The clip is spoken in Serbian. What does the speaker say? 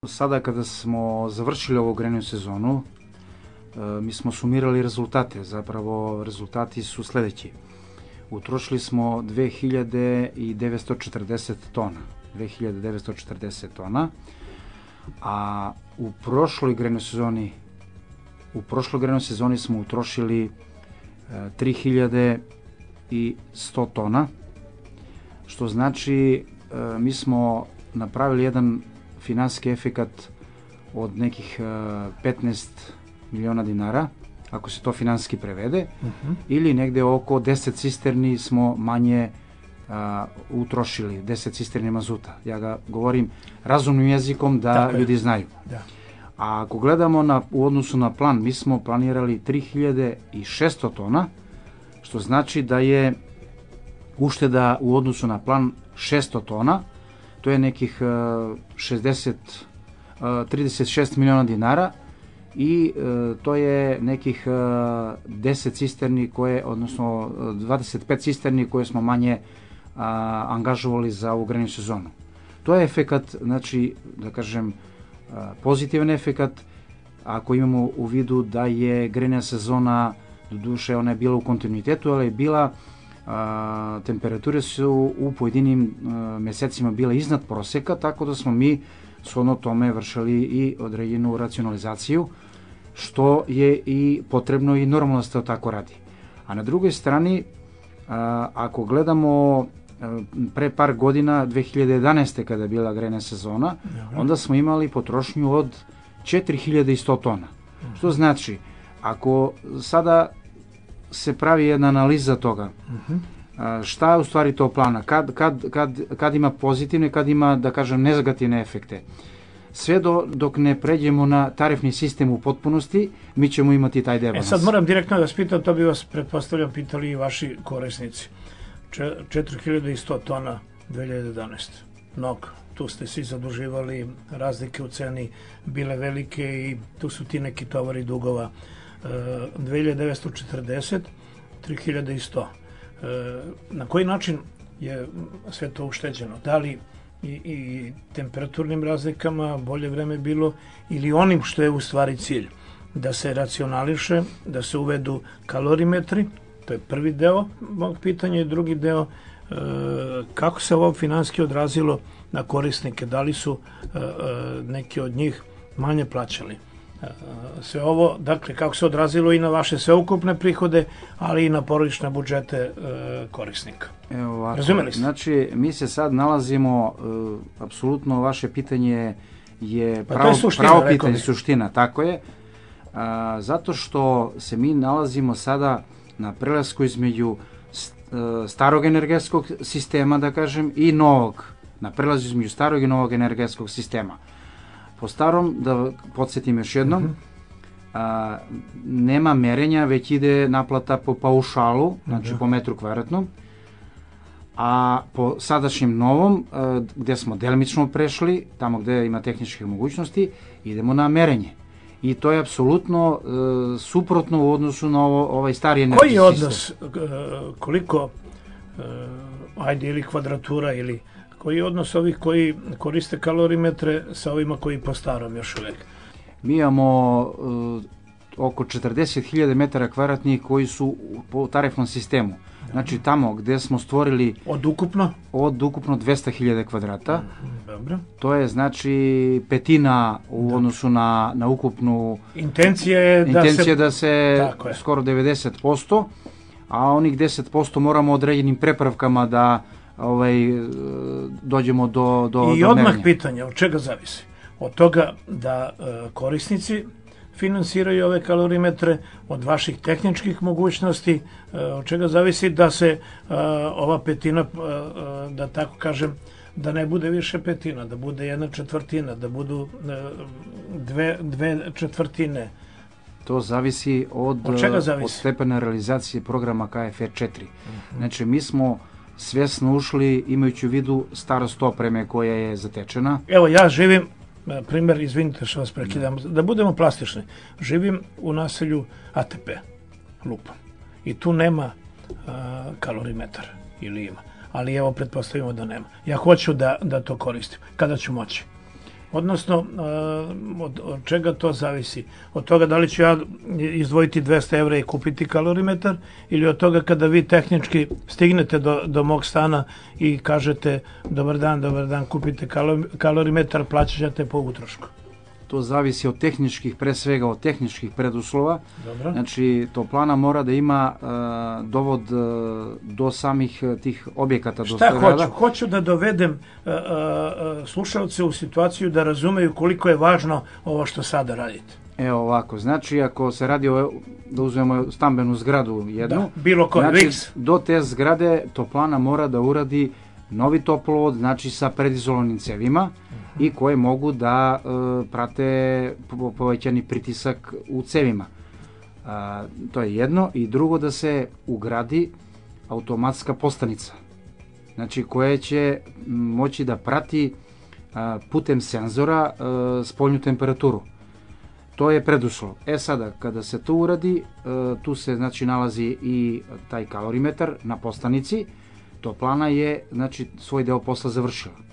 Sada kada smo završili ovu grejnu sezonu, mi smo sumirali rezultate. Zapravo rezultati su sledeći. Utrošili smo 2940 tona. 2940 tona. A u prošloj grejnoj sezoni smo utrošili 3100 tona, što znači mi smo napravili jedan finansijski efekat od nekih 15 miliona dinara, ako se to finansijski prevede, ili negde oko 10 cisterni smo manje utrošili, 10 cisterni mazuta. Ja ga govorim razumnim jezikom da ljudi znaju. A ako gledamo u odnosu na plan, mi smo planirali 3600 tona, što znači da je ušteda u odnosu na plan 600 tona, to je nekih 36 miliona dinara i to je nekih 10 cisterni odnosno 25 cisterni koje smo manje angažovali za ovu grejnu sezonu. To je efekat, znači, da kažem, pozitivan efekat, ako imamo u vidu da je grejna sezona, doduše ona je bila u kontinuitetu, ali je bila, temperature su u pojedinim mesecima bile iznad proseka, tako da smo mi shodno tome vršili i određenu racionalizaciju, što je i potrebno i normalno da se to tako radi. A na drugoj strani, ako gledamo pre par godina, 2011. kada je bila grejna sezona, onda smo imali potrošnju od 4100 tona. Što znači, ako sada se pravi jedna analiza toga, šta je u stvari to plana, kad ima pozitivne, kad ima, da kažem, negativne efekte. Sve dok ne pređemo na tarifni sistem u potpunosti, mi ćemo imati taj debalans. Sad moram direktno da vas pitam, to bi vas, pretpostavljam, pitali i vaši korisnici. 4100 tona 2011. Mnogo. Tu ste svi zaduživali, razlike u ceni bile velike i tu su ti neki tovari dugova. 2940, 3100. Na koji način je sve to ušteđeno? Da li i temperaturnim razlikama bolje vreme bilo ili onim što je u stvari cilj? Da se racionališe, da se uvedu kalorimetri, to je prvi deo mog pitanja, i drugi deo, kako se ovo finansijski odrazilo na korisnike? Da li su neki od njih manje plaćali? Sve ovo, dakle, kako se odrazilo i na vaše sveukupne prihode, ali i na porodične budžete korisnika. Razumeli ste? Znači, mi se sad nalazimo, apsolutno vaše pitanje je pravo pitanje, suština, tako je, zato što se mi nalazimo sada na prelasku između starog energetskog sistema, da kažem, i novog, na prelazu između starog i novog energetskog sistema. Po starom, da podsjetim još jednom, nema merenja, već ide naplata po paušalu, znači po metru kvadratnom, a po sadašnjem novom, gde smo delimično prešli, tamo gde ima tehničke mogućnosti, idemo na merenje. I to je apsolutno suprotno u odnosu na ovaj stari energetski sistem. Koji je odnos, koliko, ajde, ili kvadratura, ili koji je odnos ovih koji koriste kalorimetre sa ovima koji po starom još uvek? Mi imamo oko 40.000 metara kvadratnih koji su po tarifnom sistemu. Znači tamo gde smo stvorili... Od ukupno? Od ukupno 200.000 kvadrata. Dobro. To je znači petina u odnosu na ukupnu... Intencija je da se skoro 90%, a onih 10% moramo određenim prepravkama da dođemo do merenja. I odmah pitanje, od čega zavisi? Od toga da korisnici finansiraju ove kalorimetre, od vaših tehničkih mogućnosti, od čega zavisi da se ova petina, da tako kažem, da ne bude više petina, da bude 1/4, da budu 2/4. To zavisi od stepena realizacije programa KFR 4. Znači, mi smo svjesno ušli imajući u vidu starost opreme koja je zatečena. Evo, ja živim, primjer, izvinite što vas prekidam, da budemo plastični, živim u naselju ATP, lupam, i tu nema kalorimetar, ili ima, ali evo, pretpostavimo da nema. Ja hoću da to koristim. Kada ću moći? Odnosno, od čega to zavisi? Od toga da li ću ja izdvojiti 200 evra i kupiti kalorimetar, ili od toga kada vi tehnički stignete do mog stana i kažete dobar dan, kupite kalorimetar, plaćate po utrošku? To zavisi od tehničkih, pre svega od tehničkih preduslova. Dobro. Znači, toplana mora da ima dovod do samih tih objekata. Šta hoću? Hoću da dovedem slušalce u situaciju da razumeju koliko je važno ovo što sada radite. Evo ovako, znači ako se radi da uzmemo stambenu zgradu jednu, da, bilo koju, znači, do te zgrade toplana mora da uradi novi toplovod, znači sa predizolovanim cevima i koje mogu da prate povećani pritisak u cevima. To je jedno. I drugo, da se ugradi automatska postanica, znači koja će moći da prati putem senzora spoljnu temperaturu. To je preduslov. Sada, kada se to uradi, tu se znači nalazi i taj kalorimetar na postanici. Toplana je, znači, svoj deo posla završila.